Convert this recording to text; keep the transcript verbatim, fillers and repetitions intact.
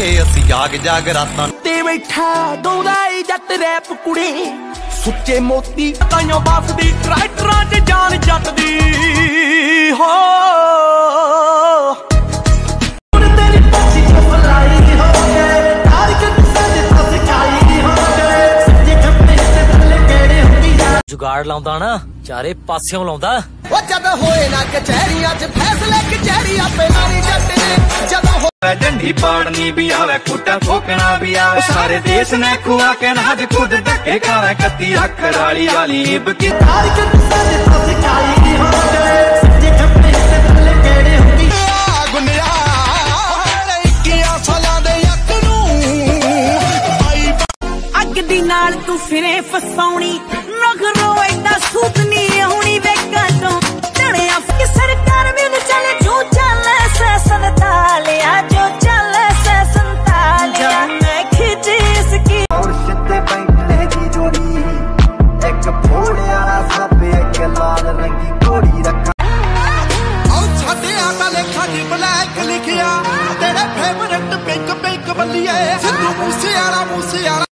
के असी जाग जाग रातां ते बैठा गौंदा ए जट रैप कुड़े सुच्चे मोती ताइयों बसदी ट्रैक्टरां च जान जट दी हो जुगाड़ लाउंदा ना चारे पास्यों लाउंदा जद होए ना कचहरियां च फैसले कचहरी आपे लानी जट ने जद डंडी पाड़नी भी आवे खूटा ठोकना भी आवे सारे देश ने खुआ के नाज खुद धक्के खावे कत्ती अखर वाली वाली इब की तार के साथ फस जाई हो गए सच्चे खपे से थल्ले केड़े होगी गुनिया इक्कीस सालां दे यक नू आई अग दी नाल तू फिरे फसाउणी नखरो एदा सूत नहीं होनी वेका तो तड़िया कि सरकार भी न चले जो चले से संतालिया जो चले से संतालिया मैं खिंची इसकी और सिद्धे बैंकले की जोड़ी एक फोड़े वाला सब एक लाल रंगी घोड़ी रखा और छड़े आटा लेखा जी ब्लैक लिखिया तेरे फेवरेट पिंक पिंक बल्लिए सिद्धू मूसे वाला मूसे वाला